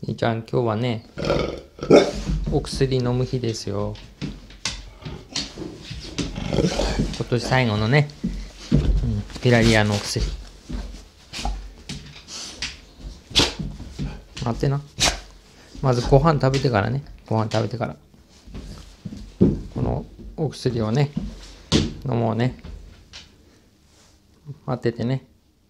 兄ちゃん、今日はね、お薬飲む日ですよ。今年最後のね、ピラリアのお薬。待ってな。まずご飯食べてからね。ご飯食べてから。このお薬をね、飲もうね。待っててね。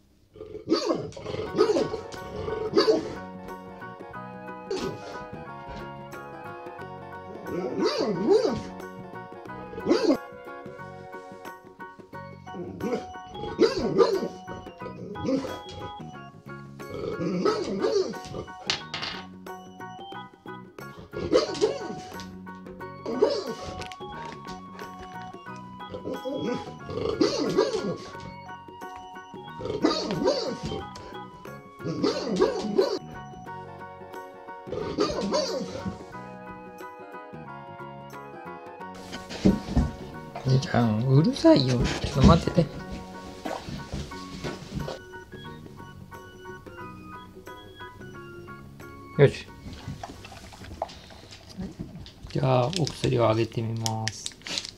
兄ちゃん、うるさいよ。ちょっと待ってて。よし。じゃあ、お薬をあげてみます。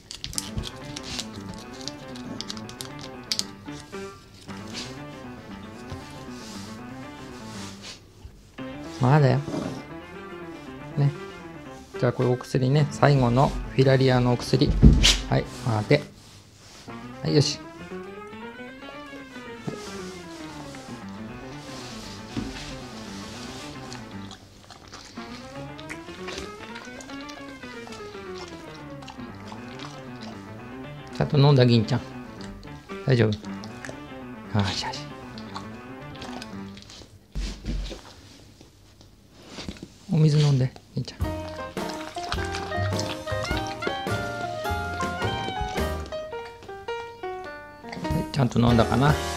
まだよ。ね。じゃあ、これお薬ね。最後のフィラリアのお薬。はい、待て。はい、よし。ちゃんと飲んだ銀ちゃん。大丈夫？ああ、しゃし。お水飲んで、銀ちゃん。はい、ちゃんと飲んだかな。